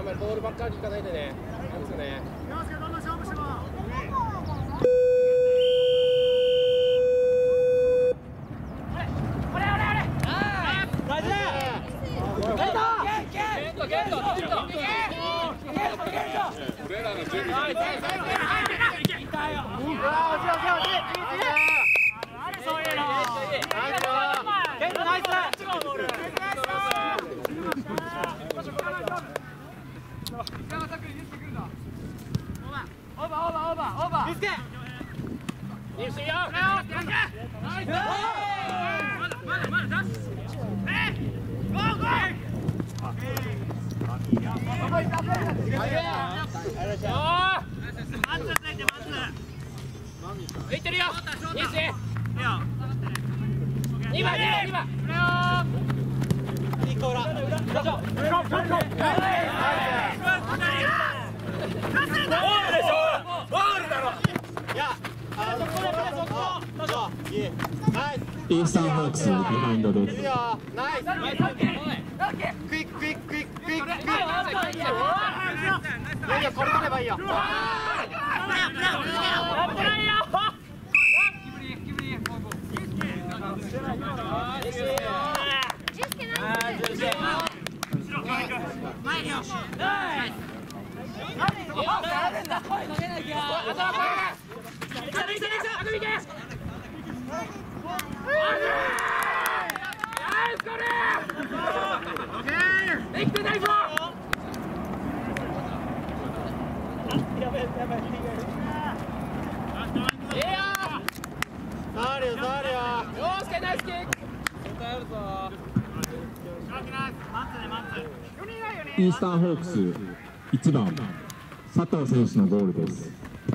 あんまりボールばっかりいかないでね。なんですね。 洋介どんどん勝負しろ。 いってるよ。2番。 イースタンホークスビハインドです。 クイック。いやこれ取ればいいよ。 イースタンホークス1番佐藤選手のゴールです。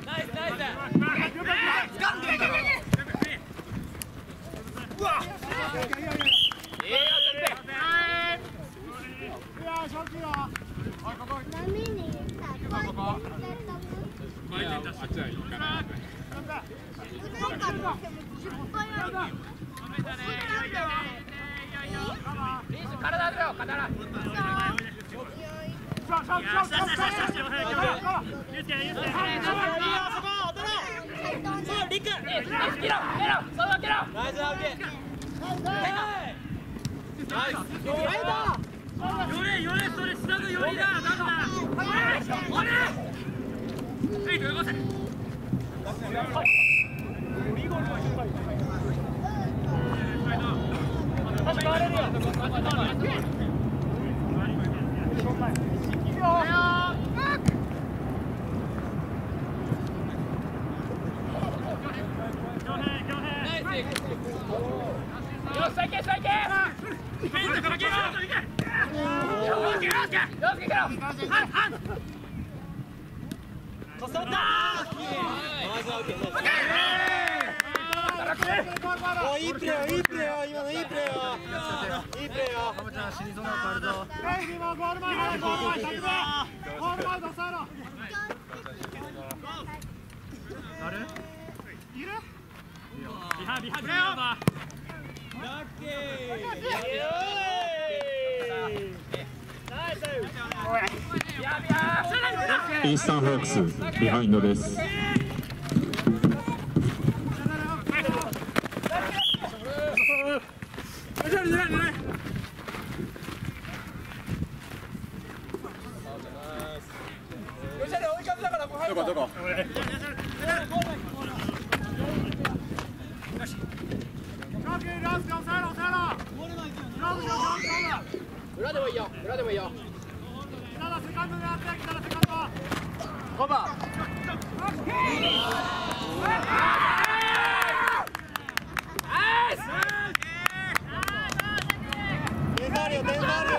いいプレーよ、今のいいプレーよ。死にそうなの変わるぞ。ゴール前出さろ。誰？いる？ビハビハ。ラッキー。イースタンホークスビハインドです。どこ裏でもいいよ。5番。 点があるよ。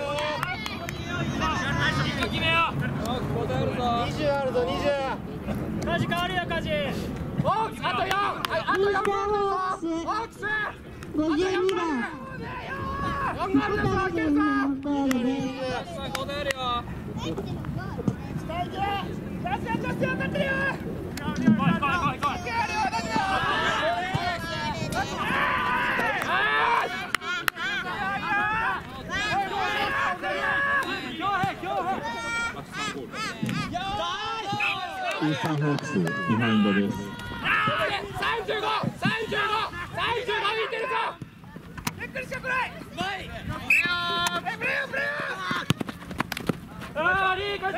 決めよう。 20あるぞ。 カジ変わるよ、カジ。 オークスあと4。あと4分オークス。 52番。 4があるぞ。いけるぞ。 イースタンホークスビハインドです。 35、浮いてるぞ。ゆっくりしてくれ。プレーいい感じ。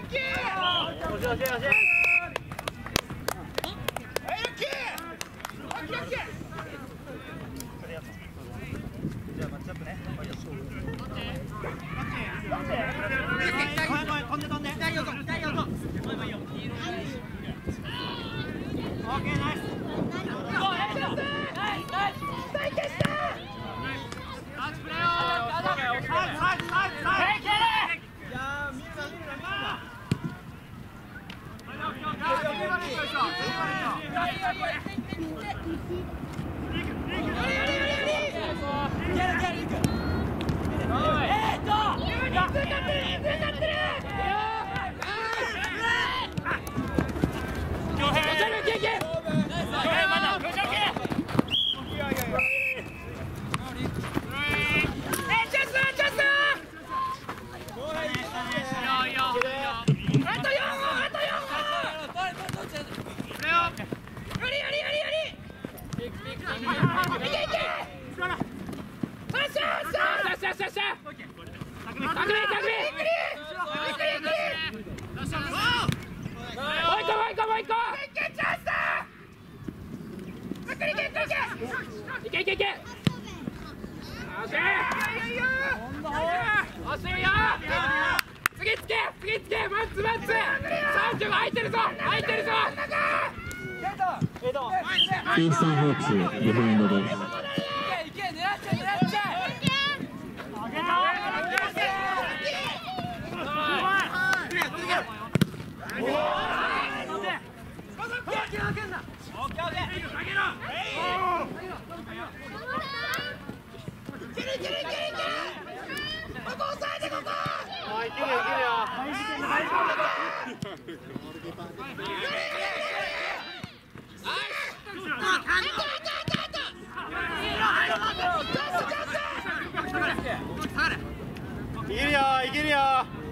イースタンホークスビハインドです。 いけるよ。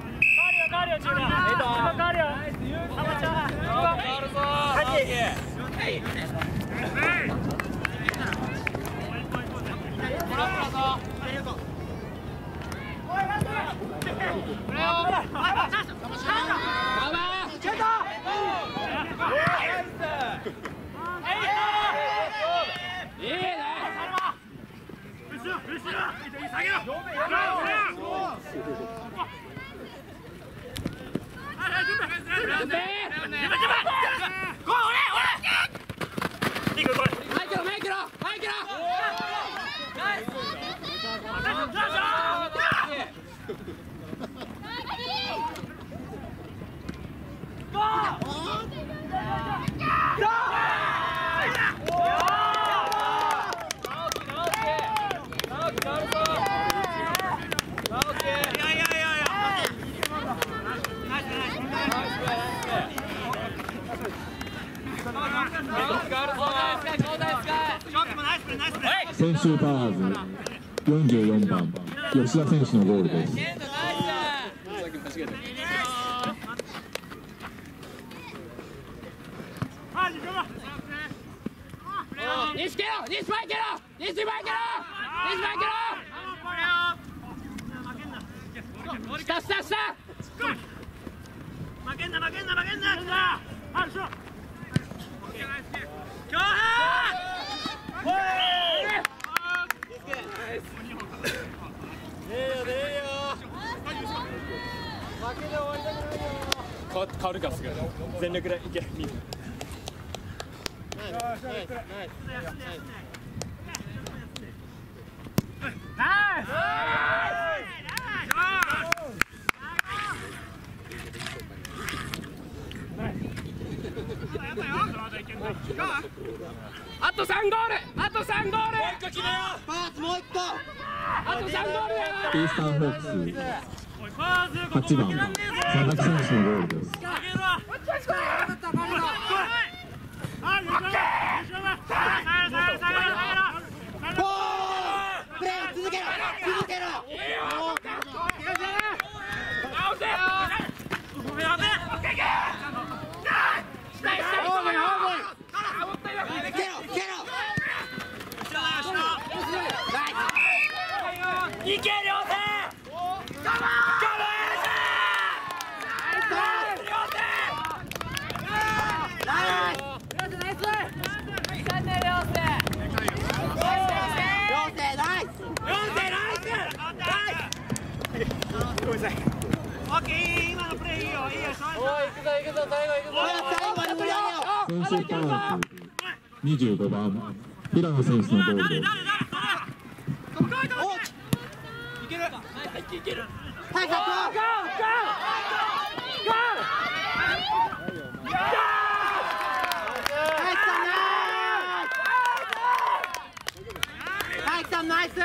専修パワーズ44番吉田選手のゴールです。 変わるかすぐ全力でいけ。あと3ゴール、あと3ゴール。 パーツもう一個。 あと3ゴールだよ。 イースタンホークス8番佐々木選手のゴールです。 プレー続けろ、続けろ。 直せ。 いけ両手今のプレーいいよいいよ。 おい行くぞ行くぞ最後行くぞ。 選手パーツ25番平野選手のゴールです。 いける。 いける。 はいゴーゴーゴー。ナイス。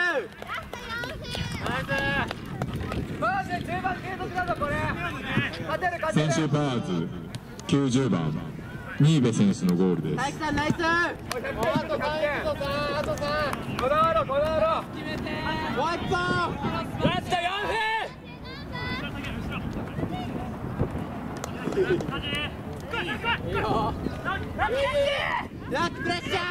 選手パーツ90番新部選手のゴールです。 ナイスナイス。あと3、あと3。こだわろうこだわろう。決めて。もう一本。 ラスト4分。 いいよ。ラックプレッシャー。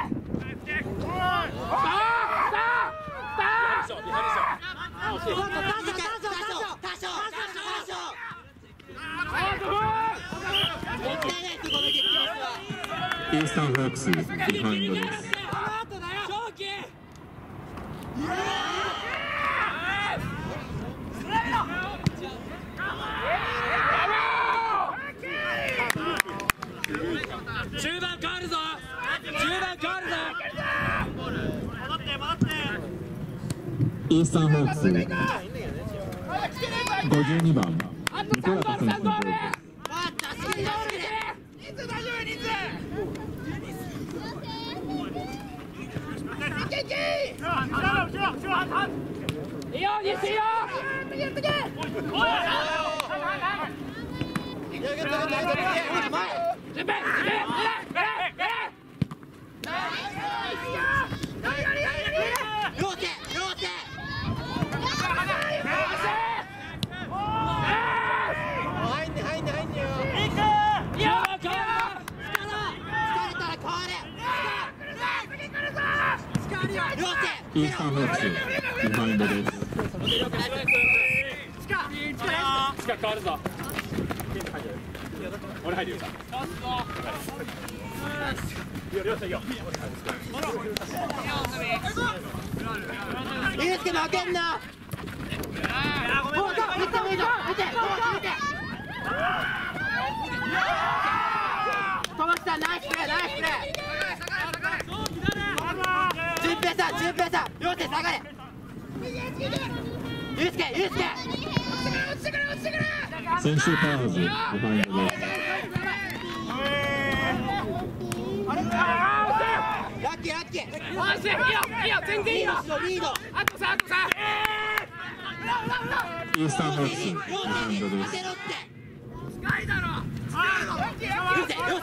イースタンホークスビハインドです。 中盤変わるぞ。中盤変わるぞ。 イースタンホークス52番ニコラタ選手のゴールです。 いいよ西いいよ。 イースタンホークスビハインドです。 近く変わるぞ。俺入るよ。 いいですけど負けんな。飛ばしたナイスプレーナイスプレー。順平さん順平さん両手下がれ。ゆうすけゆうすけ。 選手パーズビハインドです。 ラッキーラッキー。 いいよ全然いいよ。 リード。 あとさ。 イースタンホークスビハインドです。 近いだろ。 ゆうせゆうせ。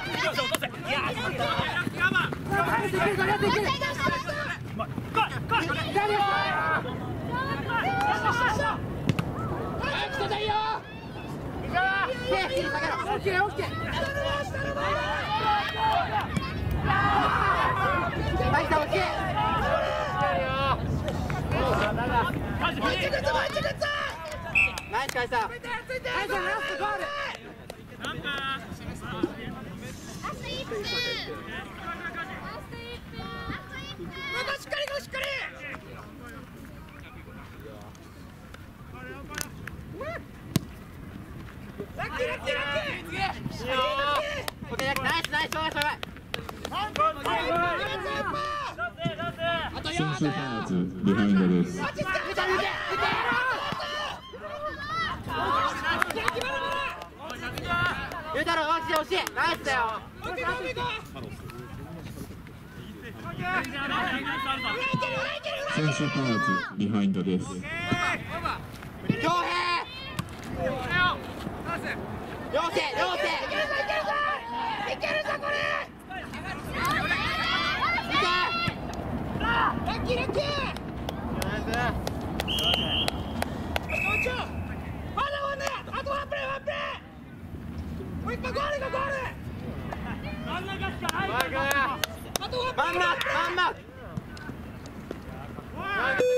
ナイスカイさん。 選手パーツビハインドです。 ゆうたろう惜しい惜しいナイスだよ。 選手パーツビハインドです。 恭平両手いけるぞこれ。ラッキーまだあとワンプレーもう一本ゴール真ん中しかない。 あとワンマン